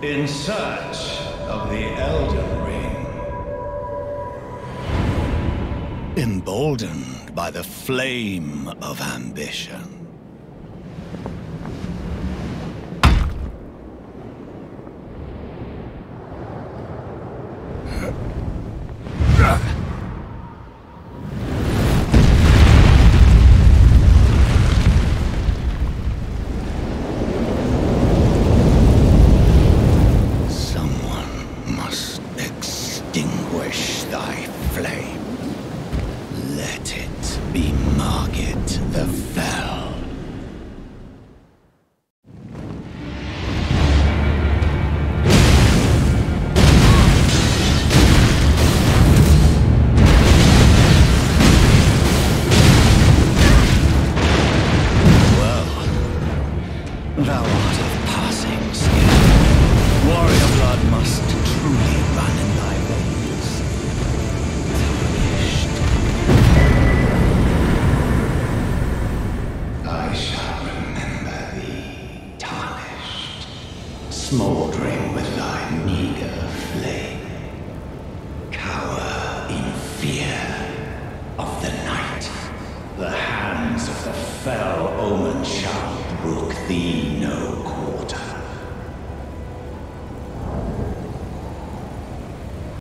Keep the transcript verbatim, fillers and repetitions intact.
In search of the Elden Ring. Emboldened by the flame of ambition. Extinguish thy flame. Let it be Margit the Fell. Well, thou art of passing skill. Warrior blood must truly run in thy veins. Tarnished. I shall remember thee, tarnished, smoldering with thy meager flame. Cower in fear of the night. The hands of the fell omen shall brook thee no